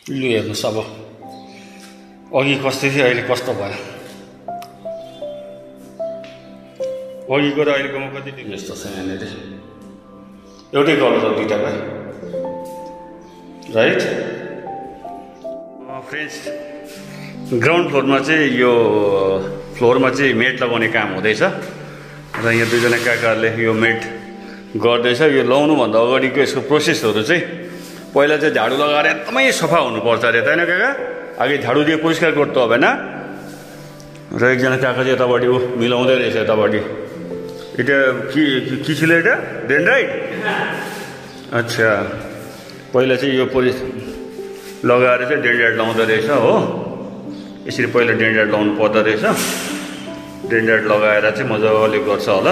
लु हेर्नुहोस् अब अघि कस्तो थियो अहिले कस्तो भयो। अघिको र अहिलेकोमा कति डिफ्रेन्स छ यहाँनिर। एउटै कलर छ दुईटामा, राइट। फ्रेन्ड्स, ग्राउन्ड फ्लोरमा चाहिँ यो फ्लोरमा चाहिँ मेट लगाउने काम हुँदैछ र यहाँ दुईजना काकाहरूले यो मेट गर्दैछ। यो लगाउनुभन्दा अगाडिको यसको प्रोसेसहरू चाहिँ पहिला चाहिँ झाडु लगाएर एकदमै सफा हुनुपर्छ अरे, होइन काका? अघि झाडु दिए परिष्कार गर्नु हबेन। र एकजना काका चाहिँ यतापट्टि मिलाउँदै रहेछ यतापट्टि। এটা কি ছিল এটা? ডেন্ড্রাইট। अच्छा, पहिला चाहिँ यो लगाएर चाहिँ डेन्ड्राइट लाउँदो रहेछ हो। यसरी पहिला डेन्ड्राइट लाउनु पर्दो रहेछ। डेन्ड्राइट लगाएर चाहिँ मजाले गर्छ होला।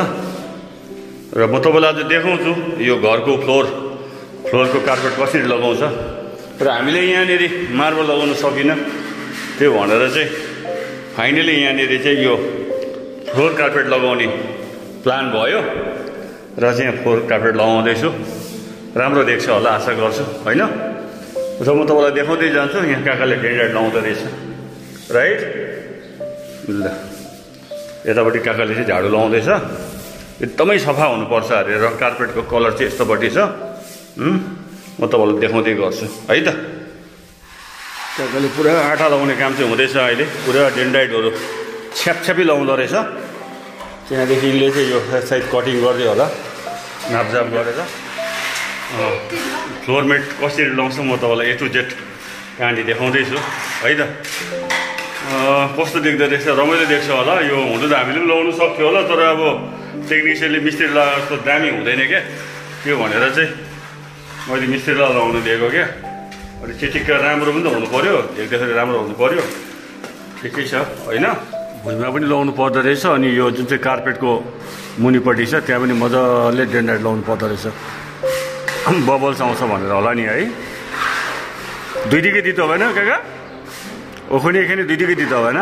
र म तपाईँलाई आज देखाउँछु यो घरको फ्लोरको कार्पेट कसरी लगाउँछ। र हामीले यहाँनिर मार्बल लगाउन सकिनँ, त्यो भनेर चाहिँ फाइनली यहाँनिर चाहिँ यो फ्लोर कार्पेट लगाउने प्लान भयो र चाहिँ फ्लोर कार्पेट लगाउँदैछु। राम्रो देख्छ होला आशा गर्छु, होइन? र म तपाईँलाई देखाउँदै जान्छु। यहाँ काकाले डेन्ड्राइट लाउँदो रहेछ, राइट। ल, यतापट्टि काकाले चाहिँ झाडु लाउँदैछ। एकदमै सफा हुनुपर्छ अरे र कार्पेटको कलर चाहिँ यस्तोपट्टि छ। म तपाईँलाई देखाउँदै गर्छु है त। काकाले पुरा आँटा लगाउने काम चाहिँ हुँदैछ अहिले। पुरा डेन्ड्राइटहरू छ्यापछ्यापी लाउँदो रहेछ। त्यहाँदेखि यसले चाहिँ यो साइड कटिङ गर्दै होला नापजाप गरेर। फ्लोरमेट कसरी लाउँछ म तपाईँलाई A to Z कहानी देखाउँदैछु है त। कस्तो देख्दो रहेछ, रमाइलो देख्छ होला। यो हुँदा त हामीले पनि लगाउनु सक्थ्यो होला, तर अब टेक्निसियनले मिस्त्री लगाएको जस्तो दामी हुँदैन क्या। त्यो भनेर चाहिँ मैले मिस्त्रीलाई लगाउनु दिएको क्या। अनि चिटिक्क राम्रो पनि त हुनु पऱ्यो, देख्दाखेरि राम्रो हुनु पऱ्यो। ठिकै छ, होइन? भुइँमा पनि लगाउनु पर्दो रहेछ। अनि यो जुन चाहिँ कार्पेटको मुनिपट्टि छ त्यहाँ पनि मजाले डेन्ड्राइट लगाउनु पर्दो रहेछ। बबल्स आउँछ भनेर होला नि है। दुई दिकै दिँदो भएन काका? ओखनी एखनी दुई दिकै दिँदो भएन?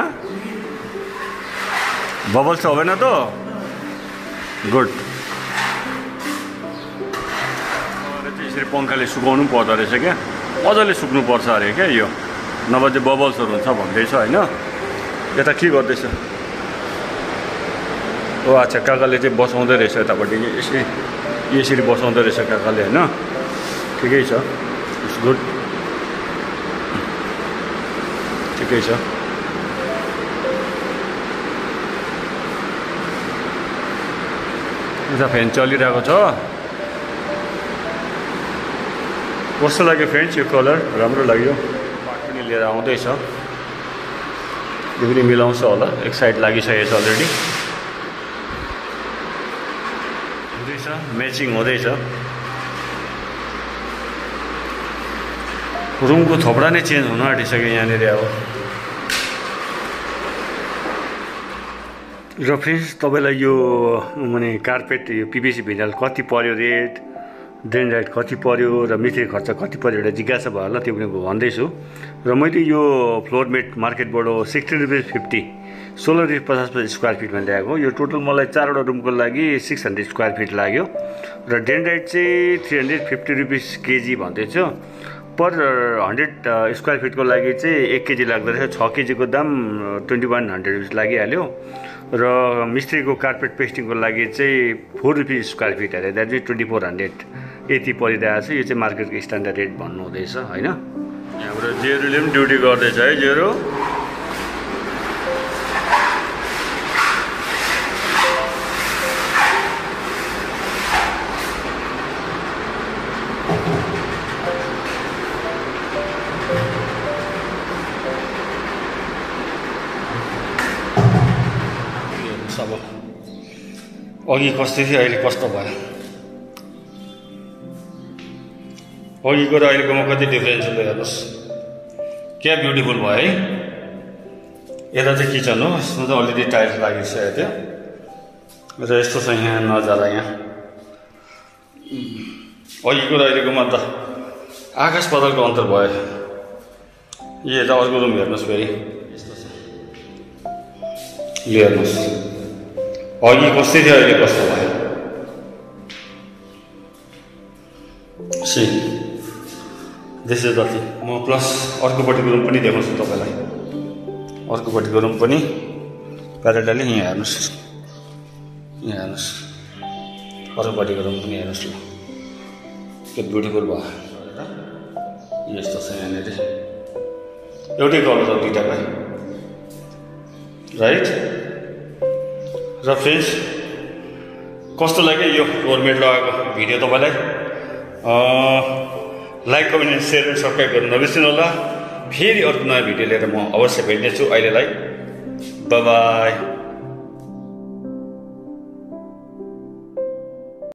बबल्स त भएन त? गुड। यसरी पङ्खाले सुकाउनु पनि पर्दो रहेछ क्या। मजाले सुक्नु पर्छ अरे क्या यो, नभए चाहिँ बबल्सहरू हुन्छ भन्दैछ, होइन? यता के गर्दैछ? ओ अच्छा, काकाले चाहिँ बसाउँदै रहेछ यतापट्टि। यसरी बसाउँदै रहेछ काकाले, होइन? ठिकै छ, इट्स गुड, ठिकै छ। उता फ्यान चलिरहेको छ। कस्तो लाग्यो फ्रेन्ड्स यो कलर? राम्रो लाग्यो। पाट पनि लिएर आउँदैछ, यो पनि मिलाउँछ होला। एक साइड लागिसकेको छ अलरेडी, हुँदैछ, म्याचिङ हुँदैछ। रुमको थोपडा नै चेन्ज हुन आँटिसक्यो यहाँनिर अब। र फ्रेन्ड्स, तपाईँलाई यो माने कार्पेट यो PVC भिनाइल कति पर्यो, रेट डेन्ड्राइट कति पर्यो र मिस्त्री खर्च कति पर्यो एउटा जिज्ञासा भयो होला, त्यो पनि भन्दैछु। र मैले यो फ्लोरमेट मार्केटबाट 16 रुपियाँ 50, 16 रुपियाँ 50 स्क्वायर फिटमा ल्याएको। यो टोटल मलाई 4वटा रुमको लागि 600 स्क्वायर फिट लाग्यो। र डेन्ड्राइट चाहिँ 350 रुपिस केजी भन्दैछु। पर 100 स्क्वायर फिटको लागि चाहिँ 1 केजी लाग्दो रहेछ। 6 केजीको दाम 2100 रुपिस लागिहाल्यो। र मिस्त्रीको कार्पेट पेस्टिङको लागि चाहिँ 4 रुपिस स्क्वायर फिट अरे, द्याट चाहिँ 2400 यति परिरहेको छ। यो चाहिँ मार्केटको स्ट्यान्डर्ड रेट भन्नु हुँदैछ, होइन? यहाँबाट जेरोले पनि ड्युटी गर्दैछ है, जेरो। अघि कस्तो थियो अहिले कस्तो भयो। अघिको र अहिलेकोमा कति डिफ्रेन्स छ हेर्नुहोस्। क्या ब्युटिफुल भयो है। यता चाहिँ किचन हो, यसमा चाहिँ अलरेडी टाइल्स लागिसकेको थियो र यस्तो छ यहाँ नजारा। यहाँ अघिको र अहिलेकोमा त आकाश पातालको अन्तर भयो। यता अर्को रुम हेर्नुहोस् फेरि यस्तो छ। यो हेर्नुहोस्, अघि कस्तै थियो अहिले कस्तो भयो। This is the thing. म प्लस अर्कोपट्टिको रुम पनि देखाउँछु तपाईँलाई। अर्कोपट्टिको रुम पनि प्यारालली यहाँ हेर्नुहोस्, यहाँ हेर्नुहोस्, अर्कोपट्टिको रुम पनि हेर्नुहोस् ल, के ब्युटिफुल भयो। यस्तो छ यहाँनिर, एउटै कलर छ दुईटाकै, राइट। र फ्रेन्ड्स कस्तो लाग्यो यो फ्लोर मेट लगाएको भिडियो तपाईँलाई? लाइक, कमेन्ट, सेयर र सब्सक्राइब गर्नु नबिर्सिनु होला। फेरि अर्को नयाँ भिडियो लिएर म अवश्य भेट्नेछु। अहिलेलाई बाई बाई।